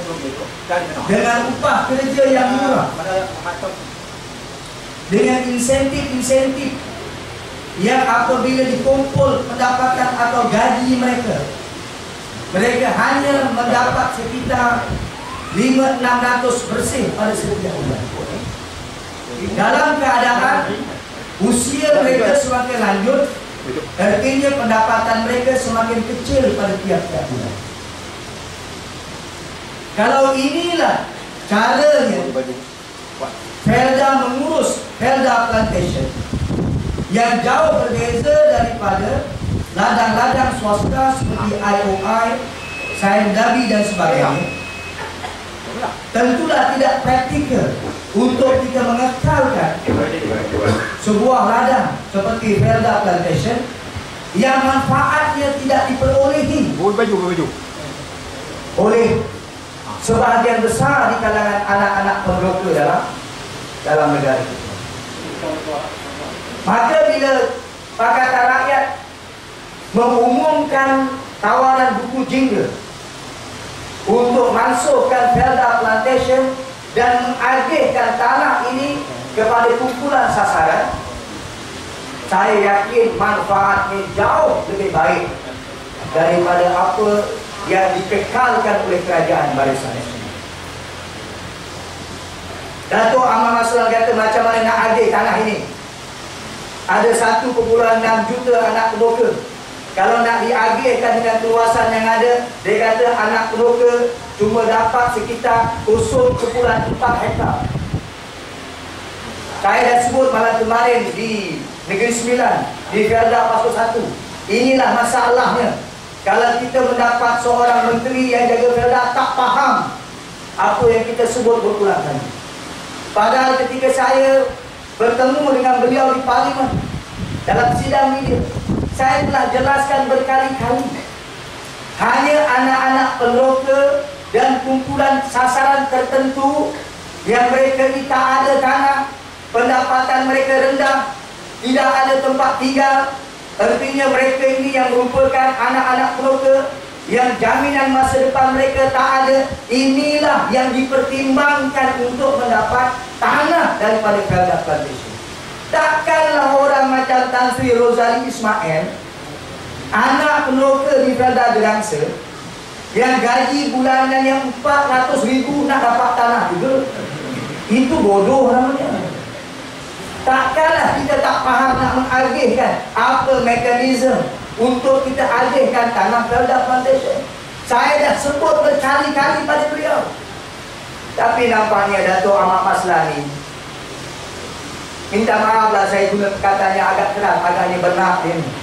dengan upah kerja yang murah, dengan insentif-insentif yang apabila dikumpul pendapatan atau gaji mereka, mereka hanya mendapat sekitar 500-600 bersih pada setiap bulan. Dalam keadaan usia mereka semakin lanjut, artinya pendapatan mereka semakin kecil pada tiap-tiap bulan. Kalau inilah caranya Felda mengurus Felda Plantation, yang jauh berbeza daripada ladang-ladang swasta seperti IOI, Sain Dabi dan sebagainya, tentulah tidak praktikal untuk kita mengekalkan sebuah ladang seperti Felda Plantation yang manfaatnya tidak diperolehi oleh sebahagian besar di kalangan anak-anak pemerokok dalam negara kita. Maka bila Pakatan Rakyat mengumumkan tawaran buku jingle untuk masukkan Felda Plantation dan mengagihkan tanah ini kepada kumpulan sasaran, saya yakin manfaatnya jauh lebih baik daripada apa yang dikekalkan oleh kerajaan Barisan Nasional. Datuk Ahmad Maslan kata macam mana nak agih tanah ini. Ada 1.6 juta anak peroka. Kalau nak diagihkan dengan keluasan yang ada, dia kata anak peroka cuma dapat sekitar 0.4 hektar. Saya dah sebut malam kemarin di Negeri Sembilan, di Felda Pasu 1. Inilah masalahnya. Kalau kita mendapat seorang menteri yang jaga Felda tak faham apa yang kita sebut berulang kali. Padahal ketika saya bertemu dengan beliau di Parlimen dalam sidang media, saya telah jelaskan berkali-kali, hanya anak-anak peneroka dan kumpulan sasaran tertentu yang mereka ini tak ada tanah, pendapatan mereka rendah, tidak ada tempat tinggal, artinya mereka ini yang merupakan anak-anak peneroka yang jaminan masa depan mereka tak ada. Inilah yang dipertimbangkan untuk mendapat tanah daripada Felda Plantation. Takkanlah orang macam Tan Sri Rosali Ismail, anak peneroka di Felda Derangsa, yang gaji bulanan yang 400,000 nak dapat tanah juga. Itu bodoh namanya. Takkanlah kita tak faham nak mengagihkan apa mekanisme untuk kita agihkan tanah Felda Plantation. Saya dah sebut berkali-kali pada beliau. Tapi nampaknya Datuk Ahmad Maslan ni, minta maaf lah saya guna perkataannya agak keras, agaknya benar dia ni,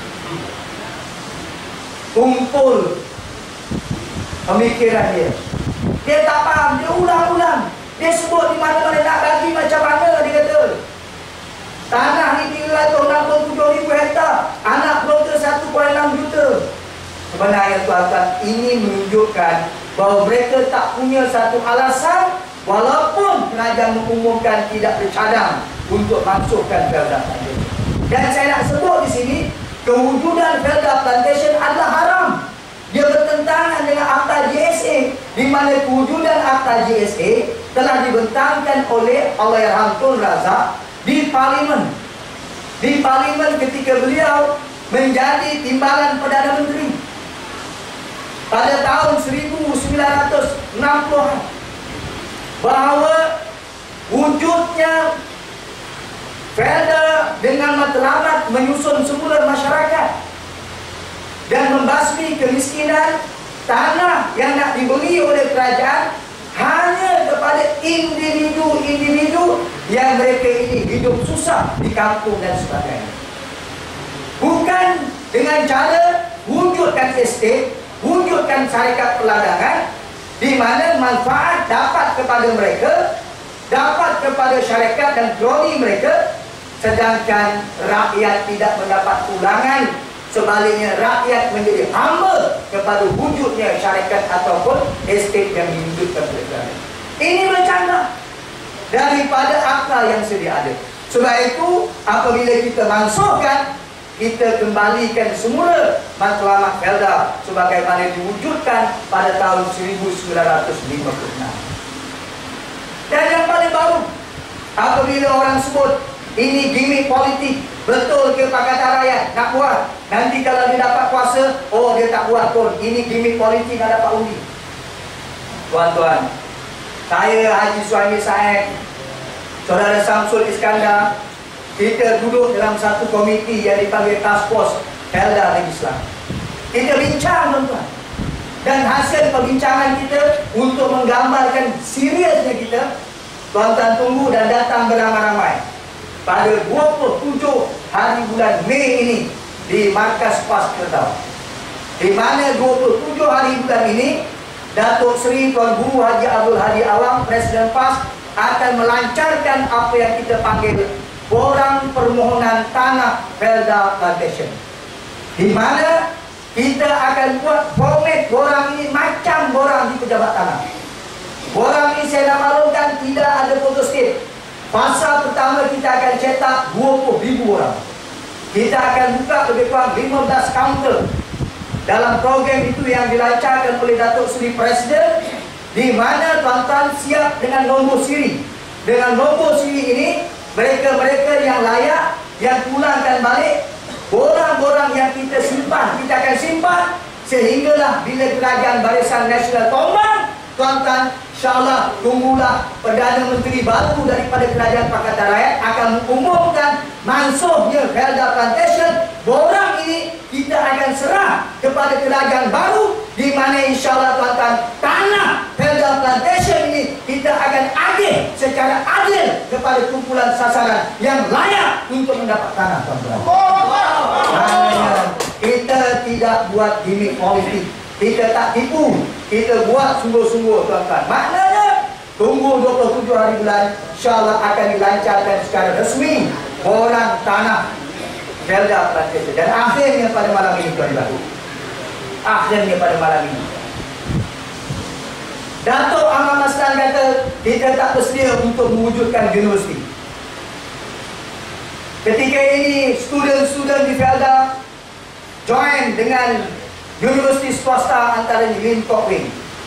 kumpul pemikiran dia. Dia tak faham, dia ulang-ulang. Dia sebut di mana-mana nak bagi macam mana, dia kata tanah ni 367,000 hektar, anak peroka 1.6 juta. Sebenarnya tuan-tuan, ini menunjukkan bahawa mereka tak punya satu alasan, walaupun kerajaan mengumumkan tidak bercadang untuk masukkan Felda Plantation. Dan saya nak sebut di sini, kewujudan Felda Plantation adalah haram. Dia bertentangan dengan Akta GSA, di mana kewujudan Akta GSA telah dibentangkan oleh Allahyarham Tun Razak di Parlimen. Di Parlimen ketika beliau menjadi timbalan Perdana Menteri pada tahun 1960, bahawa wujudnya Felda dengan matlamat menyusun semula masyarakat dan membasmi kemiskinan, tanah yang nak dibeli oleh kerajaan hanya kepada individu-individu yang mereka ini hidup susah di kampung dan sebagainya. Bukan dengan cara wujudkan estate, wujudkan syarikat perladangan di mana manfaat dapat kepada mereka, dapat kepada syarikat dan kroni mereka, sedangkan rakyat tidak mendapat tulangan. Sebaliknya rakyat menjadi hamba kepada wujudnya syarikat ataupun estate yang diwujudkan oleh kerajaan. Ini bercanda daripada akta yang sedia ada. Sebab itu apabila kita masukkan kita kembalikan semula matlamat Felda sebagaimana diwujudkan pada tahun 1956. Dan yang paling baru, apabila orang sebut ini gimmick politik, betul ke Pakatan Rakyat nak buat, nanti kalau dia dapat kuasa, oh dia tak buat pun, ini gimmick politik nak dapat undi. Tuan-tuan, saya Haji Suhaimi Said, Saudara Samsul Iskandar, kita duduk dalam satu komiti yang dipanggil Task Force Felda Negeri Islam. Kita bincang, tuan-tuan, dan hasil perbincangan kita untuk menggambarkan seriusnya kita, tuan-tuan tunggu dan datang beramai-ramai pada 27 hari bulan Mei ini di Markas PAS Kedah, di mana 27 hari bulan ini Datuk Seri Tuan Guru Haji Abdul Hadi Awang, Presiden PAS, akan melancarkan apa yang kita panggil borang permohonan tanah Felda Plantation, di mana kita akan buat format borang ini macam borang di pejabat tanah. Borang ini saya nak maklumkan tidak ada photostat. Fasa pertama kita akan cetak 20,000 orang. Kita akan buka lebih kurang 15 kaunter dalam program itu yang dilancarkan oleh Datuk Seri Presiden, di mana tuan-tuan siap dengan nombor siri. Dengan nombor siri ini, mereka-mereka yang layak, yang pulangkan balik borang-borang yang kita simpan, kita akan simpan sehinggalah bila Kerajaan Barisan Nasional tombang, tuan-tuan, insyaAllah tunggulah Perdana Menteri baru daripada Kerajaan Pakatan Rakyat akan mengumumkan mansuhnya Felda Plantation. Borang ini kita akan serah kepada kerajaan baru, di mana insyaAllah tuan-tuan, tanah Felda Plantation ini kita akan agih secara adil kepada kumpulan sasaran yang layak untuk mendapat tanah, tuan-tuan. Maknanya kita tidak buat gimmick politik, kita tak tipu, kita buat sungguh-sungguh, tuan-tuan. Maknanya tunggu 27 hari bulan, insyaAllah akan dilancarkan secara resmi borang tanah Felda Plantation. Dan akhirnya pada malam ini, tuan-tuan, akhirnya pada malam ini Datuk Ahmad Maslan kata kita tak bersedia untuk mewujudkan universiti. Ketika ini student-student di Felda join dengan universiti swasta antara Lim Kok Wing.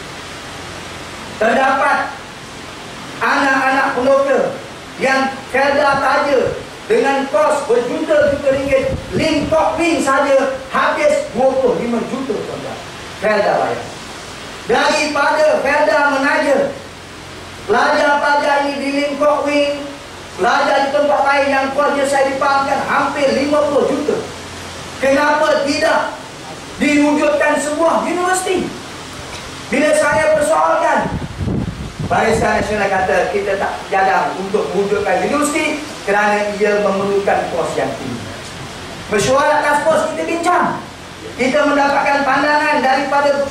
Terdapat anak-anak pemuda yang Felda taja dengan kos berjuta-juta ringgit. Lim Kok Wing saja habis 25 juta, tuan-tuan. Felda bayar. Daripada Felda menaja pelajar-pelajar ini di Lim Kok Wing, pelajar di tempat lain yang kosnya saya dipahamkan hampir 50 juta. Kenapa tidak diwujudkan sebuah universiti? Bila saya persoalkan, Barisan Nasional kata kita tak jadang untuk mewujudkan universiti kerana ia memerlukan kos yang tinggi. Mesyuarat task force kita bincang, kita mendapatkan pandangan daripada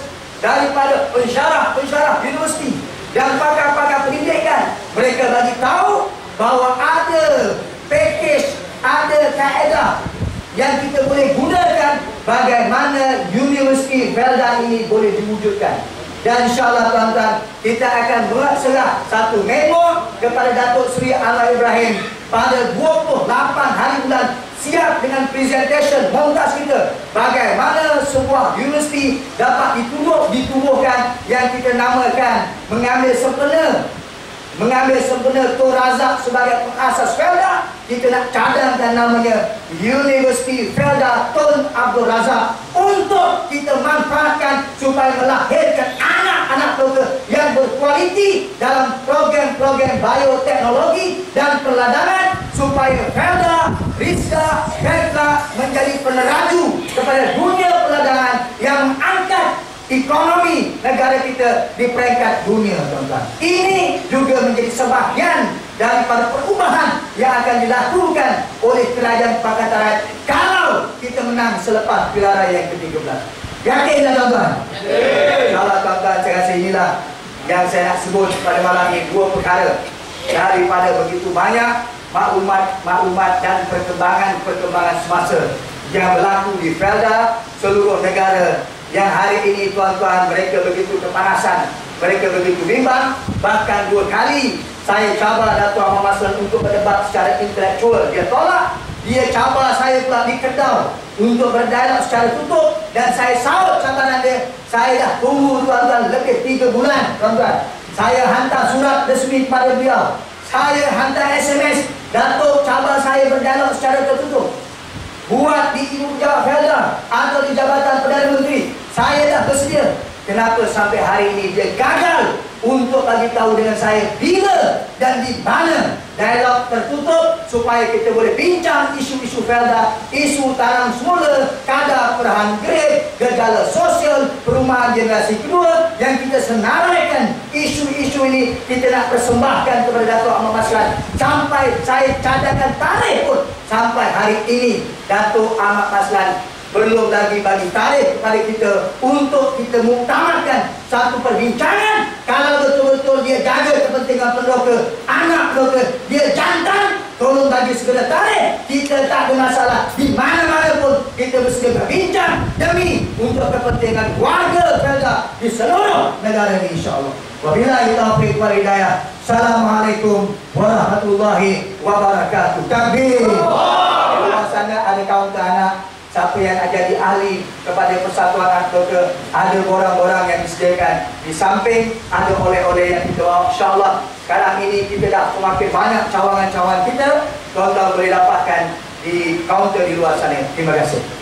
pensyarah universiti dan pakar-pakar pendidikan. Mereka bagi tahu bahawa ada package, ada kaedah yang kita boleh gunakan bagaimana universiti Felda ini boleh diwujudkan. Dan insyaAllah, tuan-tuan, kita akan serah satu memo kepada Datuk Seri Anwar Ibrahim pada 28 hari bulan, siap dengan presentation montas kita bagaimana sebuah universiti dapat ditubuhkan yang kita namakan mengambil sempena Tun Razak sebagai pengasas Felda. Kita nak cadangkan namanya Universiti Felda Tun Abdul Razak untuk kita manfaatkan supaya melahirkan anak-anak doktor yang berkualiti dalam program-program bioteknologi dan perladanan, supaya Felda, Rizka, Felda menjadi peneraju kepada dunia perladanan yang mengangkat ekonomi negara kita di peringkat dunia, tuan-tuan. Ini juga menjadi sebahagian daripada perubahan yang akan dilakukan oleh Kerajaan Pakatan Rakyat kalau kita menang selepas pilihan raya yang ke-13. Yakinlah, tuan-tuan? Insya-Allah, tuan-tuan, saya rasa inilah yang saya nak sebut pada malam ini, dua perkara daripada begitu banyak maklumat dan perkembangan semasa yang berlaku di Felda seluruh negara. Yang hari ini, tuan-tuan, mereka begitu kepanasan, mereka begitu bimbang. Bahkan 2 kali saya cabar Datuk Ahmad Maslan untuk berdebat secara intelektual, dia tolak. dia cabar saya pula di Kedah untuk berdialog secara tutup, dan saya sahut cabaran dia. Saya dah tunggu tuan-tuan lebih 3 bulan tuan-tuan. Saya hantar surat resmi kepada beliau, saya hantar SMS, Datuk cabar saya berdialog secara tertutup. Buat di Ibu Pejabat Felda atau di Jabatan Perdana Menteri, saya dah bersedia. Kenapa sampai hari ini dia gagal untuk bagi tahu dengan saya bila dan di mana dialog tertutup supaya kita boleh bincang isu-isu Felda, isu tanam semula, kadar perahan grade, gejala sosial, perumahan generasi kedua yang kita senaraikan. Isu-isu ini kita nak persembahkan kepada Datuk Ahmad Maslan. Sampai saya cadangkan tarikh pun sampai hari ini Datuk Ahmad Maslan belum lagi bagi tarikh kepada kita untuk kita muktamadkan satu perbincangan. Kalau betul-betul dia jaga kepentingan pendoka, anak pendoka, dia jantan, tolong bagi segera tarikh. Kita tak ada masalah, di mana-mana pun kita bersedia berbincang demi untuk kepentingan warga Felda di seluruh negara ini, insya-Allah. Wabillahi taufiq wal hidayah. Assalamualaikum warahmatullahi wabarakatuh. Takbir. Di luar sana ada kaunter anak, siapa yang jadi ahli kepada persatuan atau ke ada borang-borang yang disediakan. Di samping ada oleh-oleh yang kita bawa, insya-Allah. Sekarang ini kita dah semakin banyak cawangan-cawangan kita, tuan-tuan boleh dapatkan di kaunter di luar sana. Terima kasih.